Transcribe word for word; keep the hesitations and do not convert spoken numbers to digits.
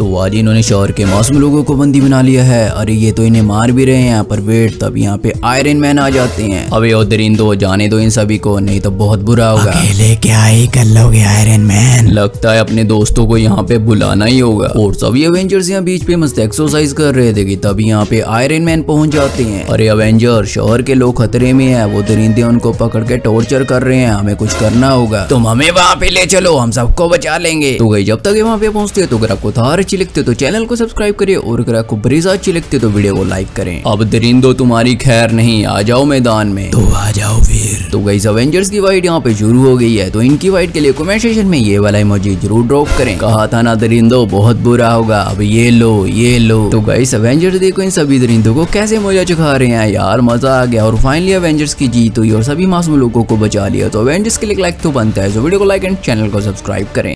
तो आज इन्होंने शहर के मासूम लोगों को बंदी बना लिया है। अरे ये तो इन्हें मार भी रहे हैं यहाँ पर। वेट, तब यहाँ पे आयरन मैन आ जाते हैं। अबे ओ दरिंदो, जाने दो इन सभी को, नहीं तो बहुत बुरा होगा। अकेले क्या ही कर लोगे आयरन मैन? लगता है अपने दोस्तों को यहाँ पे बुलाना ही होगा। और सभी एवेंजर्स यहाँ बीच पे मस्त एक्सरसाइज कर रहे थे कि तभी यहाँ पे आयरन मैन पहुंच जाते हैं। अरे एवेंजर, शहर के लोग खतरे में है, वो दरिंदे उनको पकड़ के टॉर्चर कर रहे हैं, हमें कुछ करना होगा। तुम हमें वहाँ पे ले चलो, हम सबको बचा लेंगे। तो गई जब तक वहाँ पे पहुँचते हैं तो अगर आपको थार अच्छी लगती है तो चैनल को सब्सक्राइब करिए, और अगर आपको ब्रीजा अच्छी लगती है तो वीडियो को लाइक करें। अब दरिंदो तुम्हारी खैर नहीं, आ जाओ मैदान में। तो आ जाओ फिर। तो गाइस अवेंजर्स की फाइट यहाँ पे शुरू हो गई है, तो इनकी फाइट के लिए कमेंट सेक्शन में ये वाला इमोजी जरूर ड्रॉप करें। कहा था ना दरिंदो बहुत बुरा होगा, अब ये लो ये लो। तो गाइस अवेंजर्स देखो इन सभी दरिंदों को कैसे मजा चखा रहे हैं यार, मजा आ गया। और फाइनली अवेंजर्स की जीत हुई और सभी मासूम लोगों को बचा लिया। तो अवेंजर्स के लिए लाइक तो बनता है, तो वीडियो को लाइक एंड चैनल को सब्सक्राइब करें।